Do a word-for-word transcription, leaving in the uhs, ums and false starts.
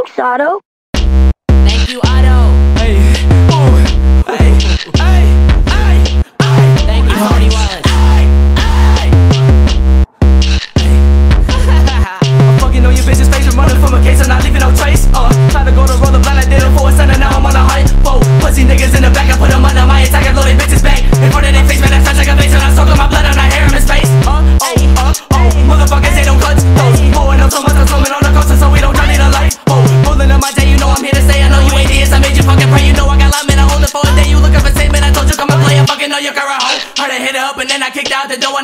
Thanks, Otto. Thank you, Otto. Hey, ooh, hey, hey, hey, hey. Thank you, Marty Wallace. I'm fucking on your bitch's face and running from a case and not leaving no trace. Uh, try to go to roll the blind, I did it for a son and now I'm on a hype. Whoa, pussy niggas in the back, I put them under my attack and loaded bitches back. In front of their face, man, I touch like a face and I suck on my blood and I hair in his face. Uh, oh, uh, oh, motherfuckers, they don't cut those. Pouring up so much, I'm swimming on the coast so we don't turn it a light. Oh, pulling up my J, you know I'm here to stay. I know you ain't idiots, I made you fucking pray. You know I got linemen, I hold it for a day. You looking for statement, I told you come and play. I fucking know you got a hoe. Heard I hit it up and then I kicked out the door.